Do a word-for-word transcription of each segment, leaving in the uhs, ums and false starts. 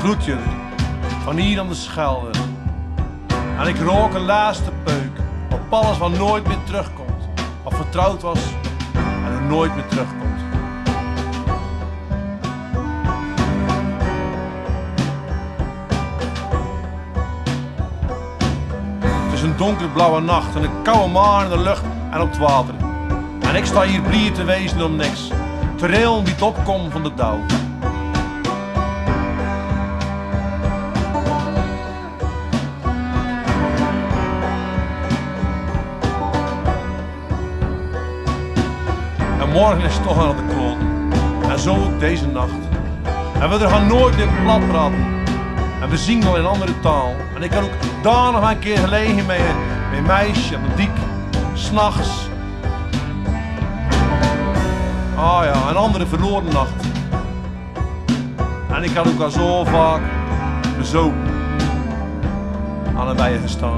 groet jullie van hier aan de Schelde. En ik rook een laatste peuk op alles wat nooit meer terugkomt. Wat vertrouwd was en er nooit meer terugkomt. Het is een donkerblauwe nacht en een koude maan in de lucht en op het water. En ik sta hier blier te wezen om niks. Te rillen wie het opkomt van de dauw. En morgen is het toch aan de kloten. En zo ook deze nacht. En we er gaan nooit meer plat praten. En we zingen al in andere taal. En ik had ook daar nog een keer gelegen met een meisje, met dik, s'nachts. Ah ja, een andere verloren nacht. En ik had ook al zo vaak zo aan de bijen gestaan.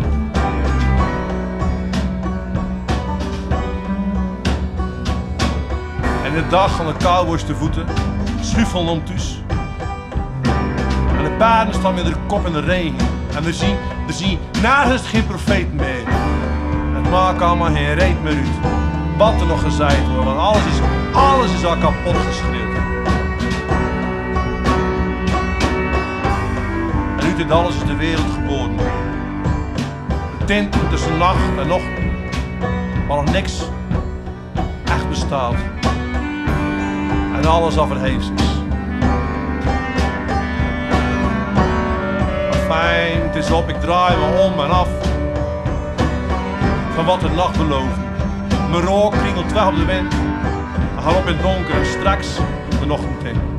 En de dag van de cowboys te voeten, schuifelen om thuis. En de paarden staan met de kop in de regen. En we zien, we zien nergens geen profeet meer. Het maakt allemaal geen reet meer uit. Wat er nog gezegd wordt, want alles is, alles is al kapot geschreeuwd. En uit dit alles is de wereld geboren. De tint tussen nacht en ochtend, waar nog niks echt bestaat. En alles al verheven is. Maar fijn, het is op, ik draai me om en af van wat de nacht belooft. Mijn rook kringelt weg op de wind. En ga op in het donker en straks de ochtend in.